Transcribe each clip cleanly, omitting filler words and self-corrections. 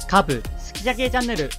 カープ好きじゃけチャンネル。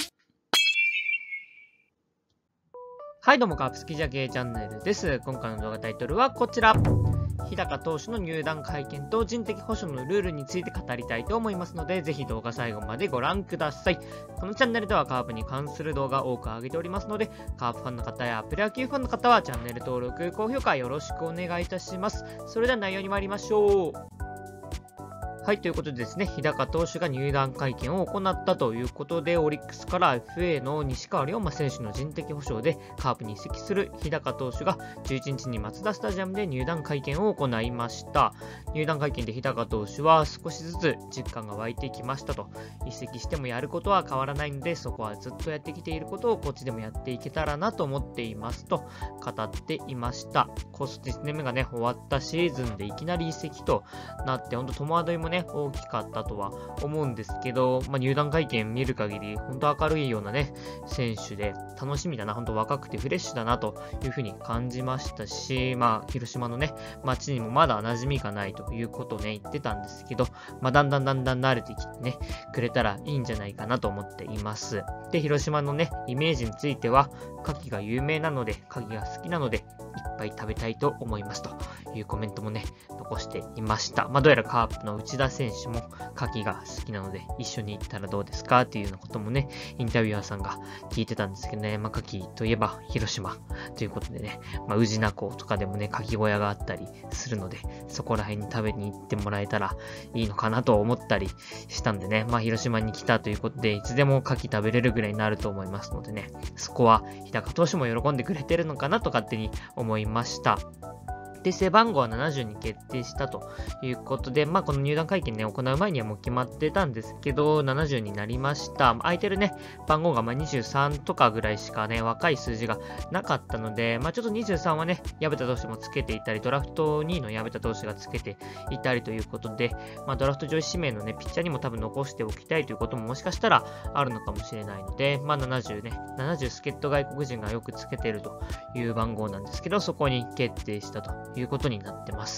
はい、どうもカープ好きじゃけチャンネルです。今回の動画タイトルはこちら。日高投手の入団会見と人的保障のルールについて語りたいと思いますので、ぜひ動画最後までご覧ください。このチャンネルではカープに関する動画を多く上げておりますので、カープファンの方やプロ野球ファンの方はチャンネル登録、高評価よろしくお願いいたします。それでは内容に参りましょう。はい、ということでですね、日高投手が入団会見を行ったということで、オリックスから FA の西川龍馬選手の人的保障でカープに移籍する日高投手が11日にマツダスタジアムで入団会見を行いました。入団会見で日高投手は少しずつ実感が湧いてきましたと。移籍してもやることは変わらないので、そこはずっとやってきていることをこっちでもやっていけたらなと思っていますと語っていました。高卒1年目がね、終わったシーズンでいきなり移籍となって、本当戸惑いもね、大きかったとは思うんですけど、入団会見見る限り、本当明るいようなね、選手で楽しみだな、本当若くてフレッシュだなというふうに感じましたし、広島のね、街にもまだ馴染みがないということをね、言ってたんですけど、だんだん慣れてきてね、くれたらいいんじゃないかなと思っています。で、広島のね、イメージについては、牡蠣が有名なので、牡蠣が好きなので、いっぱい食べたいと思いますというコメントもね、残していました。どうやらカープの内田選手も牡蠣が好きなので、一緒に行ったらどうですかっていうようなこともね、インタビュアーさんが聞いてたんですけどね、牡蠣といえば広島ということでね、宇品港とかでもね、牡蠣小屋があったりするので、そこら辺に食べに行ってもらえたらいいのかなと思ったりしたんでね、広島に来たということで、いつでも牡蠣食べれるぐらいになると思いますのでね、そこは日高投手も喜んでくれてるのかなと勝手に思いました。で、背番号は70に決定したということで、この入団会見ね、行う前にはもう決まってたんですけど、70になりました。空いてるね、番号が23とかぐらいしかね、若い数字がなかったので、ちょっと23はね、矢部田投手もつけていたり、ドラフト2位の矢部田投手がつけていたりということで、ドラフト上位指名のね、ピッチャーにも多分残しておきたいということももしかしたらあるのかもしれないので、70ね、70助っ人外国人がよくつけているという番号なんですけど、そこに決定したということになってます。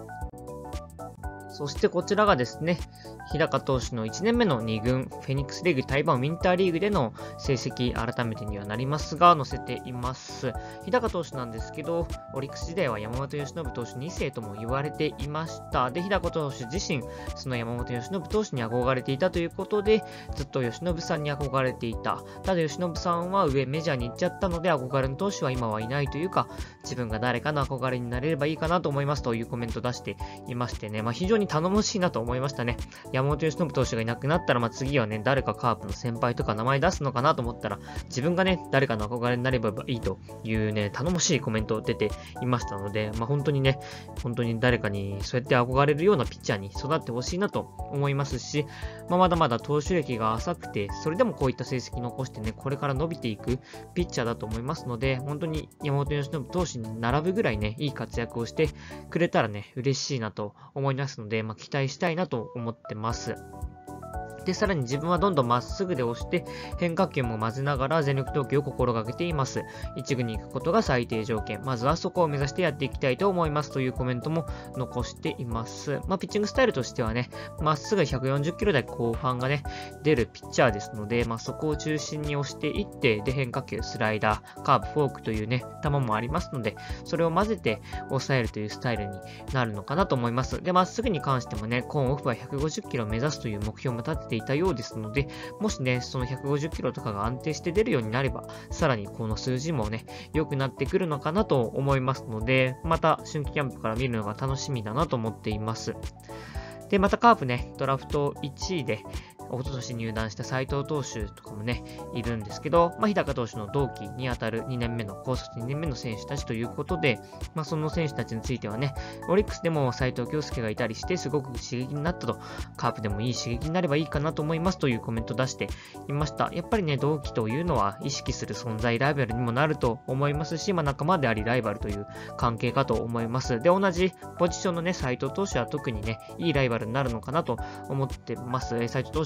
そしてこちらがですね、日高投手の1年目の2軍、フェニックスリーグ台湾ウィンターリーグでの成績、改めてにはなりますが、載せています。日高投手なんですけど、オリックス時代は山本由伸投手2世とも言われていました。で、日高投手自身、その山本由伸投手に憧れていたということで、ずっと由伸さんに憧れていた。ただ由伸さんは上メジャーに行っちゃったので、憧れの投手は今はいないというか、自分が誰かの憧れになれればいいかなと思いますというコメントを出していましてね、非常に頼もしいなと思いましたね。山本由伸投手がいなくなったら、次はね、誰かカープの先輩とか名前出すのかなと思ったら、自分がね、誰かの憧れになればいいというね、頼もしいコメント出ていましたので、本当にね、本当に誰かにそうやって憧れるようなピッチャーに育ってほしいなと思いますし、まだまだ投手歴が浅くて、それでもこういった成績残してね、これから伸びていくピッチャーだと思いますので、本当に山本由伸投手に並ぶぐらいね、いい活躍をしてくれたらね、嬉しいなと思いますので、期待したいなと思ってます。で、さらに自分はどんどんまっすぐで押して変化球も混ぜながら全力投球を心がけています。一軍に行くことが最低条件。まずはそこを目指してやっていきたいと思いますというコメントも残しています。ピッチングスタイルとしてはね、まっすぐ140キロ台後半がね、出るピッチャーですので、そこを中心に押していって、で、変化球、スライダー、カーブ、フォークというね、球もありますので、それを混ぜて抑えるというスタイルになるのかなと思います。で、まっすぐに関してもね、今オフは150キロを目指すという目標も立てていたようですので、もしね、その150キロとかが安定して出るようになれば、さらにこの数字もね、良くなってくるのかなと思いますので、また春季キャンプから見るのが楽しみだなと思っています。で、またカープね、ドラフト1位で、一昨年入団した斉藤投手とかもね、いるんですけど、日高投手の同期にあたる2年目の、高卒2年目の選手たちということで、その選手たちについてはね、オリックスでも斉藤京介がいたりして、すごく刺激になったと、カープでもいい刺激になればいいかなと思いますというコメントを出していました。やっぱりね、同期というのは意識する存在、ライバルにもなると思いますし、仲間でありライバルという関係かと思います。で、同じポジションのね、斉藤投手は特にね、いいライバルになるのかなと思ってます。斉藤投手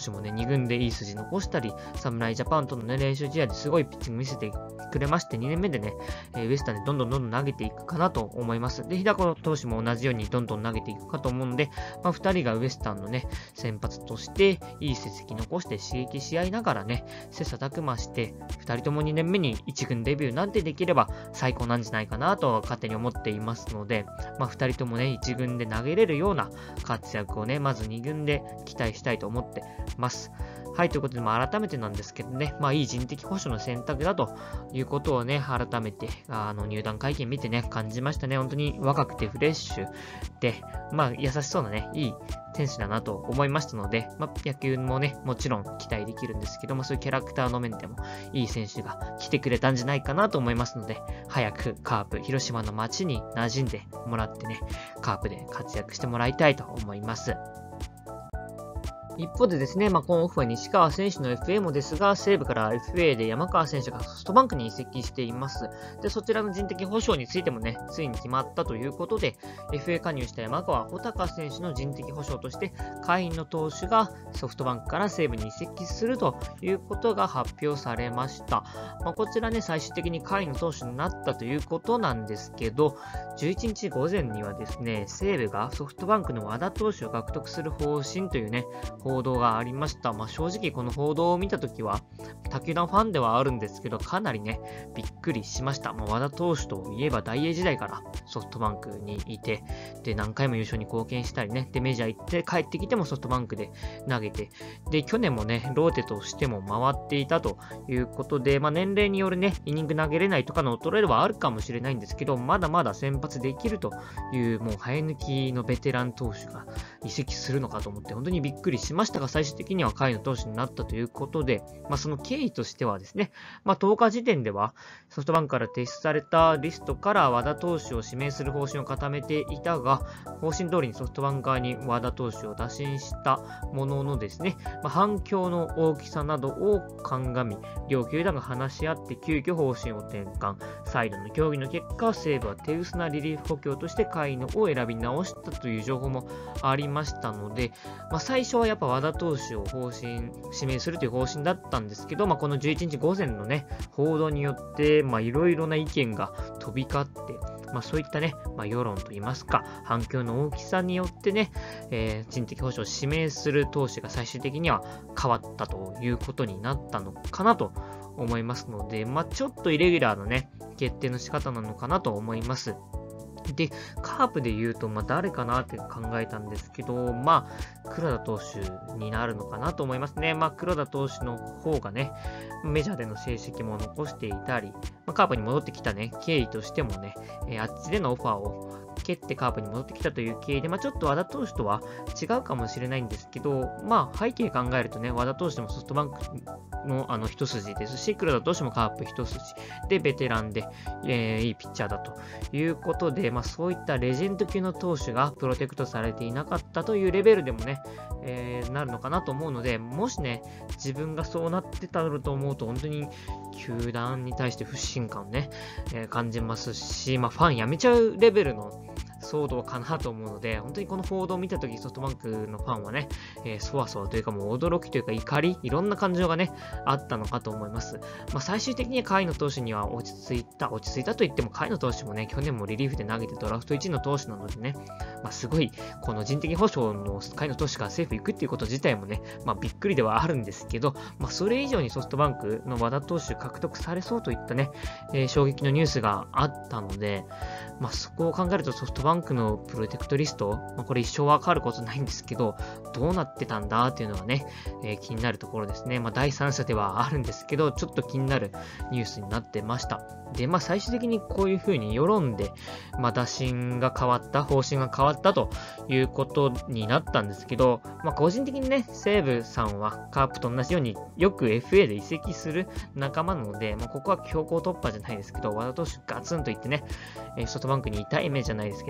手もね、2軍でいい筋残したり、侍ジャパンとのね、練習試合ですごいピッチング見せてくれまして、2年目でね、ウエスタンでどんどん投げていくかなと思います。で、日高投手も同じようにどんどん投げていくかと思うので、2人がウエスタンのね、先発として、いい成績残して刺激し合いながらね、切磋琢磨して、2人とも2年目に1軍デビューなんてできれば最高なんじゃないかなと勝手に思っていますので、2人ともね、1軍で投げれるような活躍をね、まず2軍で期待したいと思ってます。はい、ということで、改めてなんですけどね、いい人的保守の選択だということをね、改めて、入団会見見てね、感じましたね。本当に若くてフレッシュで、優しそうなね、いい選手だなと思いましたので、野球もね、もちろん期待できるんですけども、そういうキャラクターの面でもいい選手が来てくれたんじゃないかなと思いますので、早くカープ、広島の街に馴染んでもらってね、カープで活躍してもらいたいと思います。一方でですね、今オフは西川選手の FA もですが、西武から FA で山川選手がソフトバンクに移籍しています。で、そちらの人的保障についてもね、ついに決まったということで、FA 加入した山川穂高選手の人的保障として、会員の投手がソフトバンクから西武に移籍するということが発表されました。こちらね、最終的に会員の投手になったということなんですけど、11日午前にはですね、西武がソフトバンクの和田投手を獲得する方針というね、報道がありました。正直この報道を見たときは、他球団ファンではあるんですけど、かなりね、びっくりしました。和田投手といえば大英時代からソフトバンクにいて、で、何回も優勝に貢献したりね、で、メジャー行って帰ってきてもソフトバンクで投げて、で、去年もね、ローテとしても回っていたということで、年齢によるね、イニング投げれないとかの衰えはあるかもしれないんですけど、まだまだ先発できるという、もう生え抜きのベテラン投手が移籍するのかと思って、本当にびっくりしましたが、最終的には下位の投手になったということで、その経緯としてはですね、10日時点ではソフトバンクから提出されたリストから和田投手を指名する方針を固めていたが、方針通りにソフトバンク側に和田投手を打診したもののですね、反響の大きさなどを鑑み、両球団が話し合って急遽方針を転換、再度の協議の結果、西武は手薄なリリーフ補強として下位のを選び直したという情報もありましたので、最初はやっぱ和田投手を指名するという方針だったんですけど、この11日午前のね、報道によって、いろいろな意見が飛び交って、そういったね、世論といいますか、反響の大きさによってね、人的保障を指名する投手が最終的には変わったということになったのかなと思いますので、ちょっとイレギュラーなね、決定の仕方なのかなと思います。で、カープで言うと、誰かなって考えたんですけど、黒田投手になるのかなと思いますね。黒田投手の方がね、メジャーでの成績も残していたり、カープに戻ってきたね、経緯としてもね、あっちでのオファーを蹴ってカープに戻ってきたという経緯で、ちょっと和田投手とは違うかもしれないんですけど、背景考えるとね、和田投手もソフトバンクの一筋ですし、黒田投手もカープ一筋で、ベテランで、いいピッチャーだということで、そういったレジェンド級の投手がプロテクトされていなかったというレベルでもね、なるのかなと思うので、もしね、自分がそうなってたと思うと、本当に球団に対して不信感をね、感じますし、ファン辞めちゃうレベルの騒動かなと思うので、本当にこの報道を見たとき、ソフトバンクのファンはね、そわそわというかもう驚きというか怒り、いろんな感情がね、あったのかと思います。最終的には甲斐の投手には落ち着いたと言っても、甲斐の投手もね、去年もリリーフで投げてドラフト1位の投手なのでね、すごい、この人的保障の甲斐の投手がセーフ行くっていうこと自体もね、びっくりではあるんですけど、それ以上にソフトバンクの和田投手獲得されそうといったね、衝撃のニュースがあったので、そこを考えるとソフトバンクのプロテクトリスト、これ一生わかることないんですけど、どうなってたんだっていうのがね、気になるところですね。第三者ではあるんですけど、ちょっと気になるニュースになってました。で、最終的にこういう風に世論で、打診が変わった、方針が変わったということになったんですけど、個人的にね、西武さんはカープと同じようによく FA で移籍する仲間なので、ここは強行突破じゃないですけど、和田投手ガツンといってね、ソフトバンクに痛い目じゃないですけど、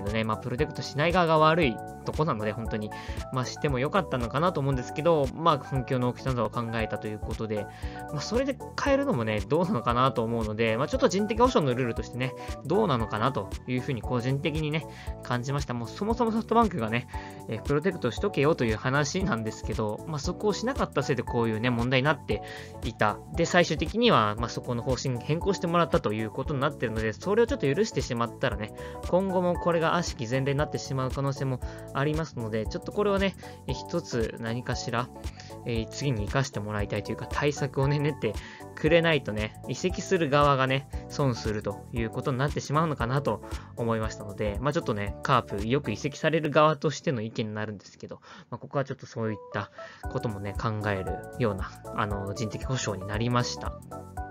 どね、プロテクトしない側が悪いとこなので、本当に、してもよかったのかなと思うんですけど、反響の大きさなどを考えたということで、それで変えるのもね、どうなのかなと思うので、ちょっと人的保障のルールとしてね、どうなのかなというふうに個人的にね、感じました。もうそもそもソフトバンクがね、プロテクトしとけよという話なんですけど、そこをしなかったせいでこういうね、問題になっていた。で、最終的には、そこの方針変更してもらったということになっているので、それをちょっと許してしまったらね、今後もこれが悪しき前例になってしまう可能性もありますので、ちょっとこれをね、一つ何かしら、次に生かしてもらいたいというか、対策をね、練ってくれないとね、移籍する側がね、損するということになってしまうのかなと思いましたので、ちょっとね、カープ、よく移籍される側としての意見になるんですけど、ここはちょっとそういったこともね、考えるような、人的保障になりました。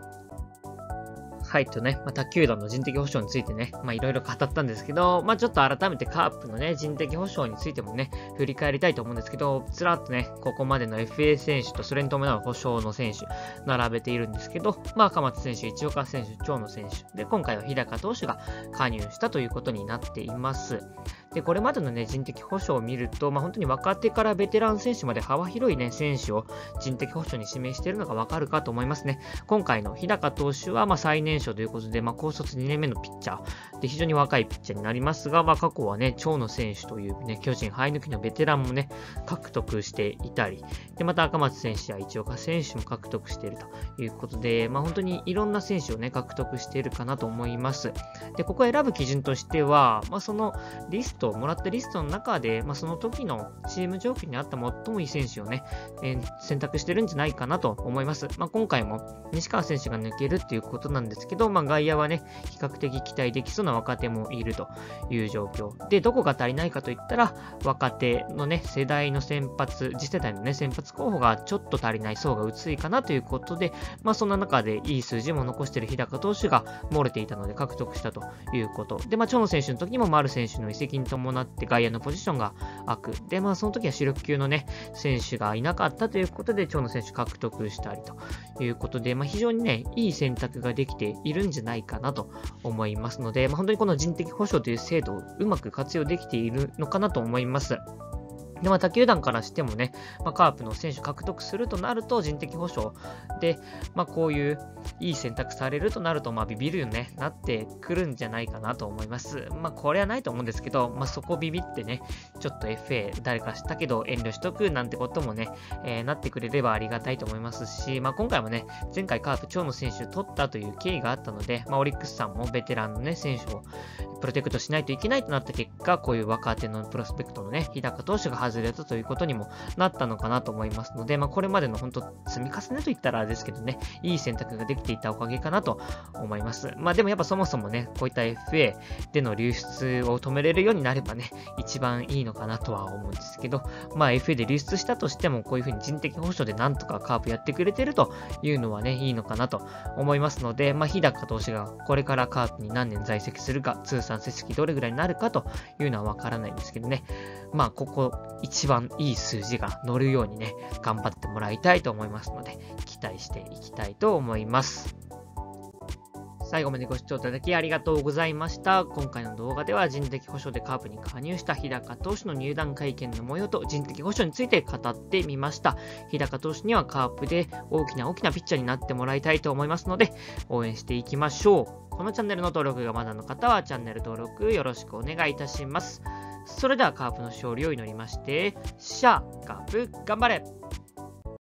はい、とね、他球団の人的保障についてね、いろいろ語ったんですけど、ちょっと改めてカープのね、人的保障についてもね、振り返りたいと思うんですけど、ずらっとね、ここまでの FA 選手とそれに伴う保障の選手、並べているんですけど、赤松選手、市岡選手、長野選手、で、今回は日高投手が加入したということになっています。で、これまでのね、人的保障を見ると、本当に若手からベテラン選手まで幅広いね、選手を人的保障に指名しているのがわかるかと思いますね。今回の日高投手は、最年少ということで、高卒2年目のピッチャーで、非常に若いピッチャーになりますが、過去はね、長野選手というね、巨人生え抜きのベテランもね、獲得していたり、で、また赤松選手や市岡選手も獲得しているということで、本当にいろんな選手をね、獲得しているかなと思います。で、ここを選ぶ基準としては、そのもらったリストの中で、その時のチーム状況に合った最もいい選手をね、選択してるんじゃないかなと思います。今回も西川選手が抜けるっていうことなんですけど、外野はね、比較的期待できそうな若手もいるという状況。で、どこが足りないかといったら、若手のね、世代の先発、次世代のね、先発候補がちょっと足りない層が薄いかなということで、そんな中でいい数字も残している日高投手が漏れていたので獲得したということ。で、長野選手の時にも丸選手の移籍に伴って外野のポジションが空く。で、その時は主力級のね、選手がいなかったということで、長野選手獲得したりということで、非常にね、いい選択ができているんじゃないかなと思いますので、本当にこの人的保障という制度をうまく活用できているのかなと思います。で、他球団からしてもね、カープの選手獲得するとなると人的保障で、こういういい選択されるとなると、ビビるよね、なってくるんじゃないかなと思います。これはないと思うんですけど、そこビビってね、ちょっと FA 誰かしたけど遠慮しとくなんてこともね、なってくれればありがたいと思いますし、今回もね、前回カープ長野選手取ったという経緯があったので、オリックスさんもベテランのね、選手をプロテクトしないといけないとなった結果、こういう若手のプロスペクトのね、日高投手が外れたということにもなったのかなと思いますので、これまでの本当積み重ねといったらですけどね、いい選択ができていたおかげかなと思います。でもやっぱそもそもね、こういった FA での流出を止めれるようになればね、一番いいのかなとは思うんですけど、FA で流出したとしても、こういうふうに人的保障でなんとかカープやってくれてるというのはね、いいのかなと思いますので、日高投手がこれからカープに何年在籍するか、通算成績どれぐらいになるかというのはわからないんですけどね、ここ一番いい数字が乗るようにね、頑張ってもらいたいと思いますので、期待していきたいと思います。最後までご視聴いただきありがとうございました。今回の動画では人的保障でカープに加入した日高投手の入団会見の模様と人的保障について語ってみました。日高投手にはカープで大きなピッチャーになってもらいたいと思いますので、応援していきましょう。このチャンネルの登録がまだの方はチャンネル登録よろしくお願いいたします。それではカープの勝利を祈りまして、カープ頑張れ！